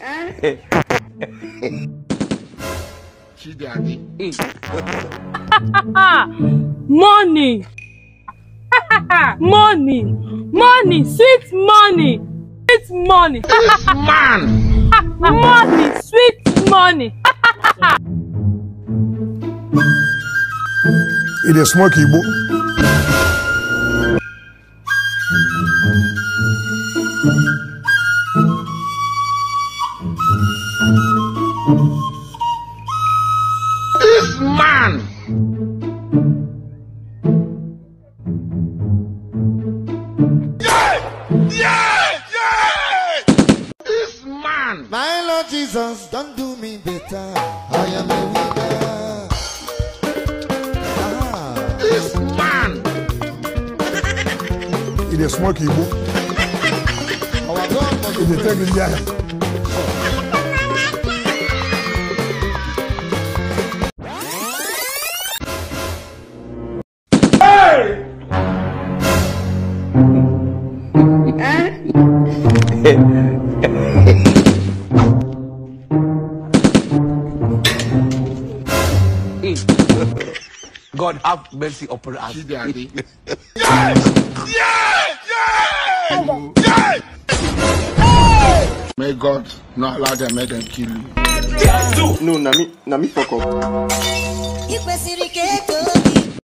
Money. Money, sweet money. Sweet money. This man. Money, sweet money. It is smoky book. This man. This man. My Lord Jesus, don't do me better. I am a winner. This man. It is smoky book. Our God must It is taking the God have mercy upon us. May God not allow them, make them kill you. No, na me fuck up.